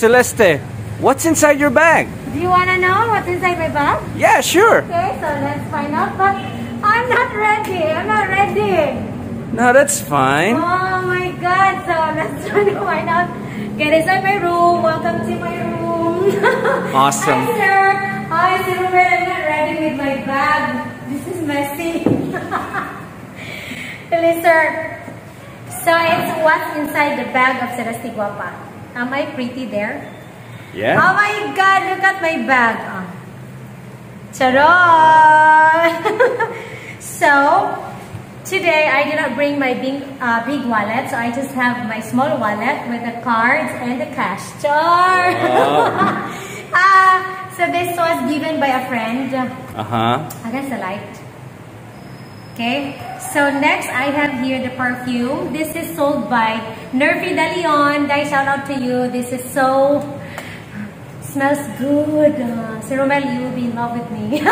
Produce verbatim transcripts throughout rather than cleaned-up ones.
Celeste, what's inside your bag? Do you want to know what's inside my bag? Yeah, sure. Okay, so let's find out. But I'm not ready. I'm not ready. No, that's fine. Oh my God. So let's try to find out. Get inside my room. Welcome to my room. Awesome. Hi, sir. Hi, sir. I'm not ready with my bag. This is messy. Really, sir. So it's what's inside the bag of Celeste Guapa. Am I pretty there? Yeah. Oh my God, look at my bag. Oh. Charon! So, today I did not bring my big, uh, big wallet. So I just have my small wallet with the cards and the cash jar. Oh. uh, so this was given by a friend. Uh-huh. Against the light. Okay, so next I have here the perfume. This is sold by Nerfy De Leon. Guys, shout out to you. This is so, smells good. Uh, Sir Romel, you will be in love with me.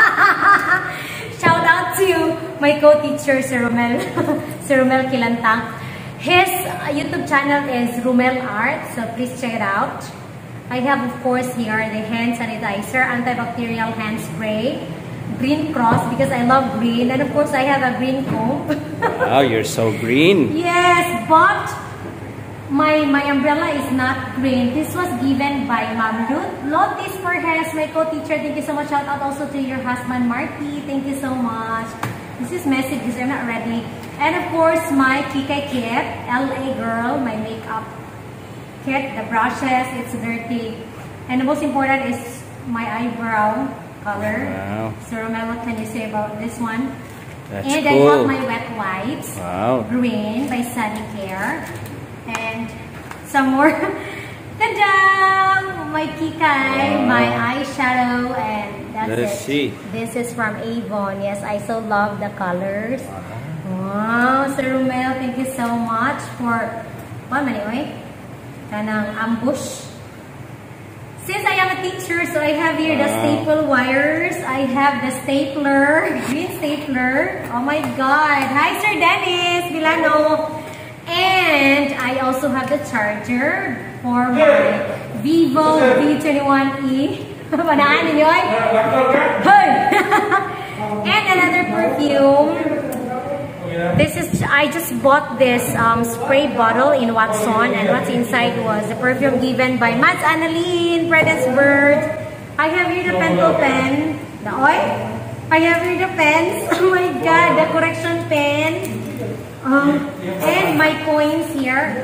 Shout out to my co-teacher, Sir Romel, Sir Romel Kilantang. His uh, YouTube channel is Romel Art, so please check it out. I have, of course, here the hand sanitizer, antibacterial hand spray, green cross because I love green, and of course I have a green comb. Wow, you're so green. Yes, but my my umbrella is not green. This was given by Ma'am Ruth Lotis Forges, my co-teacher. Thank you so much. Shout out also to your husband Marky. Thank you so much. This is messy because I'm not ready. And of course my Kikay kit, L A girl, my makeup kit, the brushes, it's dirty. And the most important is my eyebrow color. Wow. So Romel, what can you say about this one? That's and cool. I have my wet wipes. Wow. Green by Sunny Care. And some more. Ta-da! My Kikay, Wow. my eyeshadow, and that's Let's it. see. This is from Avon. Yes, I so love the colors. Wow, Sir Romel, thank you so much for one minute, wait. Kanang ambush. Since I am a teacher, so I have here the staple wires. I have the stapler, green stapler. Oh my God. Hi, Sir Dennis Villano. And I also have the charger for my Vivo V twenty-one E. Panaan ninyo ay? Hey! And another perfume. This is, I just bought this um, spray bottle in Watson, and what's inside was the perfume given by Mads Annalyn, Prudence Bird. I have here the pencil pen, the oil. I have here the pens, oh my God, the correction pen. Um, and my coins here.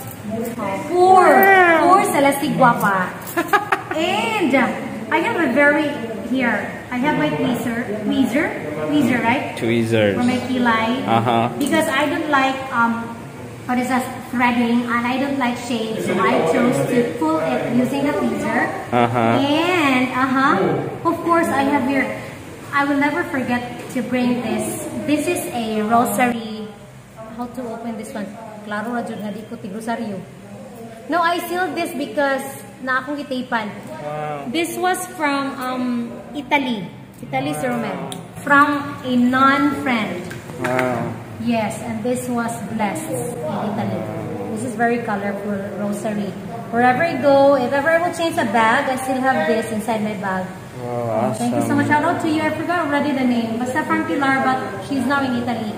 Four. Four Celeste Guapa. And I have a very, here, I have my tweezer, tweezer, tweezer, right? Tweezers. For my kilay. Uh-huh. Because I don't like, um, what is that, threading, and I don't like shades, so I chose to pull it using a tweezer. Uh-huh. And, uh-huh, of course, I have here, I will never forget to bring this. This is a rosary. How to open this one? Klaro ra jud nga di ko tig rosaryo. No, I sealed this because na akong gitapan. Wow. This was from um, Italy. Italy, Sir Romel. From a non-friend. Wow. Yes, and this was blessed in Italy. This is very colorful rosary. Wherever I go, if ever I will change a bag, I still have this inside my bag. Wow, awesome. Thank you so much. Shout out to you. I forgot already the name. Basta from Pilar, but she's now in Italy.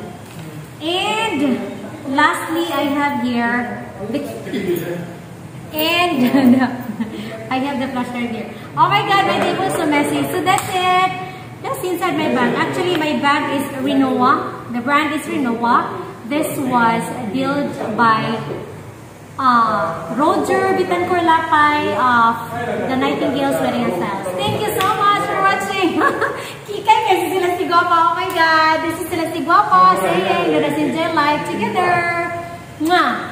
And lastly, I have here the key. And I have the flashlight here. Oh my God, my table is so messy. So that's it. That's inside my bag. Actually, my bag is Renoa. The brand is Renoa. This was built by uh, Roger Bitancourt Lapay of the Nightingale's Wedding and Styles. Thank you so much for watching. Kikay kasi Celeste Guapa. Oh my God, this is Celeste Guapa saying let us enjoy life together. Mwah!